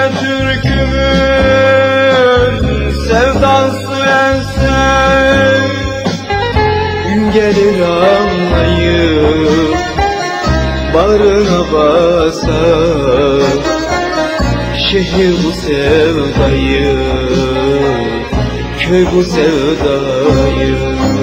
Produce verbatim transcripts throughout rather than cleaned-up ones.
Türk'ümün sevdası ensem, gün gelir anlayıp bağrına basar. Şehir bu sevdayı, köy bu sevdayı,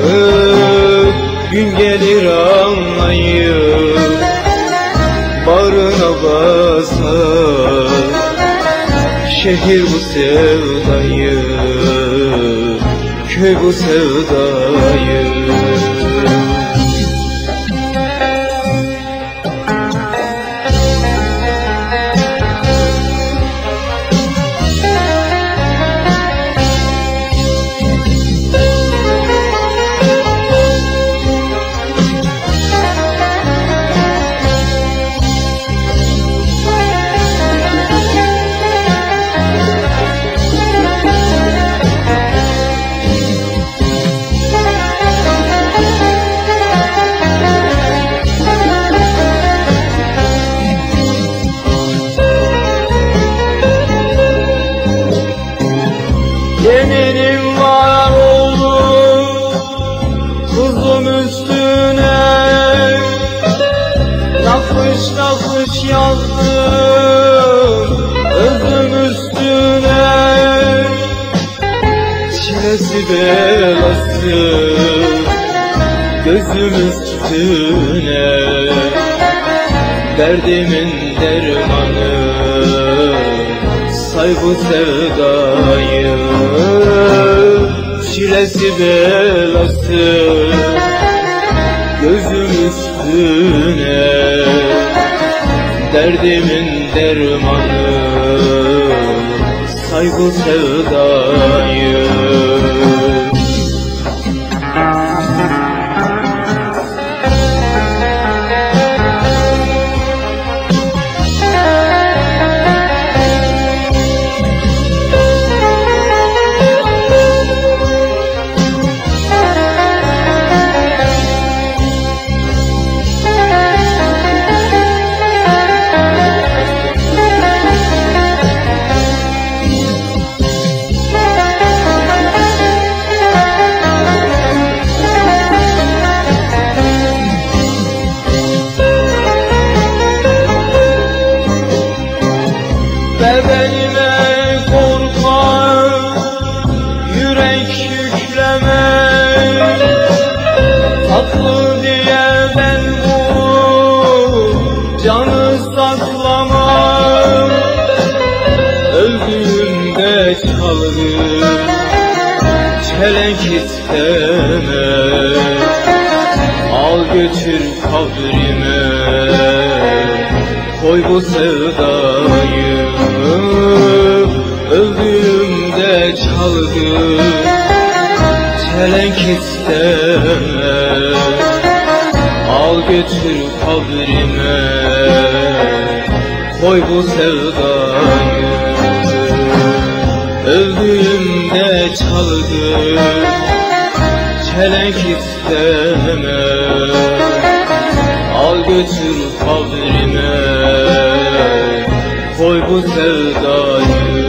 gün gelir anlayıp bağrına basar. Şehir bu sevdayı, köy bu sevdayı. Yeminim var oğlum kızım üstüne, nakış nakış yazdım özüm üstüne. Çilesi belası gözüm üstüne, derdimin dermanı say bu sevdayı. Çilesi belası gözüm üstüne, derdimin dermanı say bu sevdayı. Bedenime korkar yürek yükleme, tatlı diye ben bu canı saklamam. Öldüğümde çaldım çelenk isteme, al götür kabrime koy bu sevdayı. Öldüğümde çaldım çelenk isteme, al götür kabrime koy bu sevdayı. Öldüğümde çaldım çelenk isteme, al götür kabrime koy bu sevdayı.